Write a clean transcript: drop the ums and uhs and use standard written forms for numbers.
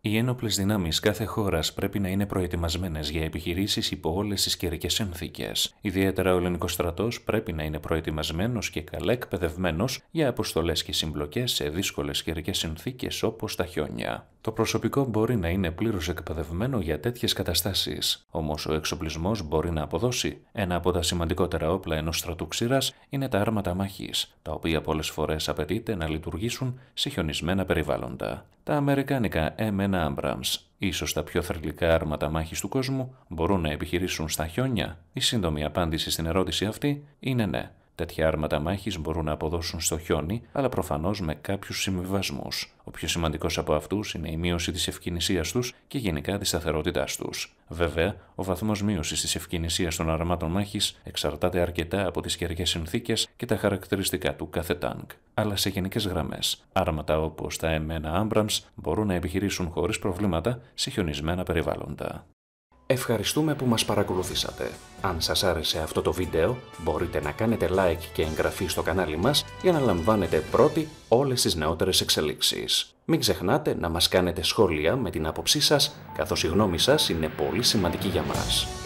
Οι ένοπλες δυνάμεις κάθε χώρας πρέπει να είναι προετοιμασμένες για επιχειρήσεις υπό όλες τις καιρικές συνθήκες. Ιδιαίτερα ο ελληνικός στρατός πρέπει να είναι προετοιμασμένος και καλά εκπαιδευμένος για αποστολές και συμπλοκές σε δύσκολες καιρικές συνθήκες όπως τα χιόνια. Το προσωπικό μπορεί να είναι πλήρως εκπαιδευμένο για τέτοιες καταστάσεις, όμως ο εξοπλισμός μπορεί να αποδώσει. Ένα από τα σημαντικότερα όπλα ενός στρατού ξηράς είναι τα άρματα μάχης, τα οποία πολλές φορές απαιτείται να λειτουργήσουν σε χιονισμένα περιβάλλοντα. Τα αμερικάνικα M1 Abrams, ίσως τα πιο θρυλικά άρματα μάχης του κόσμου, μπορούν να επιχειρήσουν στα χιόνια? Η σύντομη απάντηση στην ερώτηση αυτή είναι ναι. Τέτοια άρματα μάχης μπορούν να αποδώσουν στο χιόνι, αλλά προφανώς με κάποιους συμβιβασμούς. Ο πιο σημαντικός από αυτούς είναι η μείωση της ευκινησίας τους και γενικά της σταθερότητάς τους. Βέβαια, ο βαθμός μείωσης της ευκινησίας των αρμάτων μάχης εξαρτάται αρκετά από τις καιρικές συνθήκες και τα χαρακτηριστικά του κάθε τάνκ. Αλλά σε γενικές γραμμές, άρματα όπως τα M1 Abrams μπορούν να επιχειρήσουν χωρίς προβλήματα σε χιονισμένα περιβάλλοντα. Ευχαριστούμε που μας παρακολουθήσατε. Αν σας άρεσε αυτό το βίντεο, μπορείτε να κάνετε like και εγγραφή στο κανάλι μας για να λαμβάνετε πρώτοι όλες τις νεότερες εξελίξεις. Μην ξεχνάτε να μας κάνετε σχόλια με την άποψή σας, καθώς η γνώμη σας είναι πολύ σημαντική για μας.